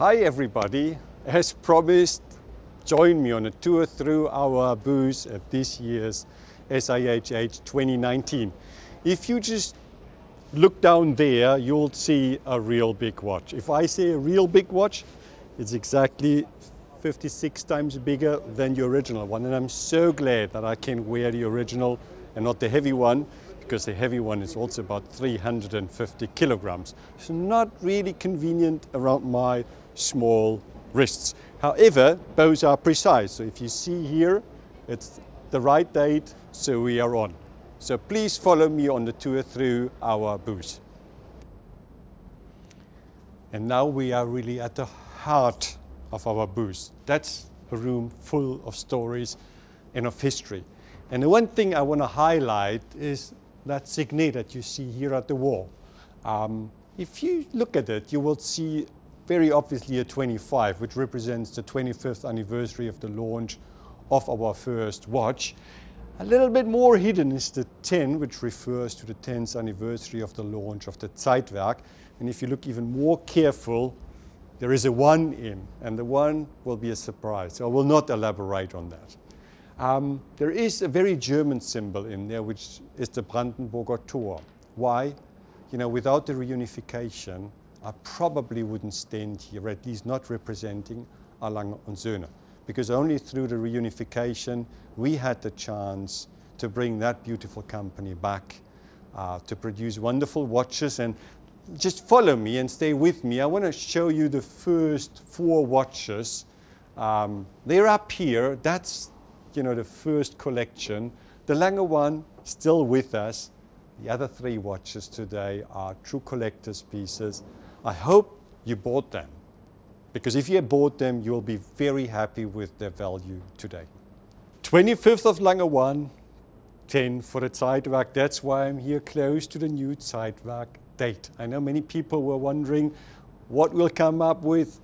Hi everybody, as promised, join me on a tour through our booth at this year's SIHH 2019. If you just look down there, you'll see a real big watch. If I say a real big watch, it's exactly 56 times bigger than the original one, and I'm so glad that I can wear the original and not the heavy one, because the heavy one is also about 350 kilograms. It's not really convenient around my small wrists. However, both are precise. So if you see here, it's the right date, so we are on. So please follow me on the tour through our booth. And now we are really at the heart of our booth. That's a room full of stories and of history. And the one thing I want to highlight is that signet that you see here at the wall. If you look at it, you will see very obviously a 25, which represents the 25th anniversary of the launch of our first watch. A little bit more hidden is the 10, which refers to the 10th anniversary of the launch of the Zeitwerk. And if you look even more careful, there is a 1 in, and the 1 will be a surprise. So I will not elaborate on that. There is a very German symbol in there, which is the Brandenburger Tor. Why? You know, without the reunification, I probably wouldn't stand here, at least not representing A. Lange & Söhne, because only through the reunification we had the chance to bring that beautiful company back, to produce wonderful watches. And just follow me and stay with me. I want to show you the first 4 watches. They're up here. That's, you know, the first collection. The Lange one still with us. The other 3 watches today are true collector's pieces. I hope you bought them, because if you bought them, you'll be very happy with their value today. 25th of Lange 1, 10 for the Zeitwerk. That's why I'm here close to the new Zeitwerk date. I know many people were wondering what we'll come up with.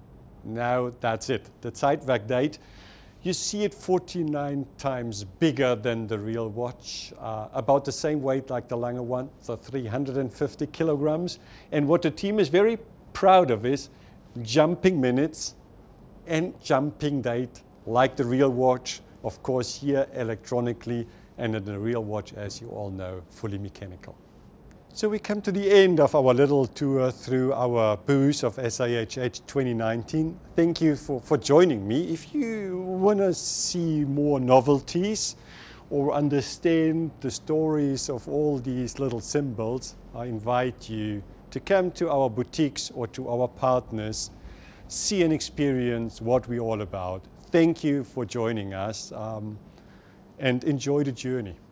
Now that's it, the Zeitwerk date. You see it 49 times bigger than the real watch, about the same weight like the Lange one, so 350 kilograms. And what the team is very proud of is jumping minutes and jumping date like the real watch, of course here electronically, and in the real watch, as you all know, fully mechanical. So we come to the end of our little tour through our booth of SIHH 2019. Thank you for joining me. If you want to see more novelties or understand the stories of all these little symbols, I invite you to come to our boutiques or to our partners, see and experience what we're all about. Thank you for joining us, and enjoy the journey.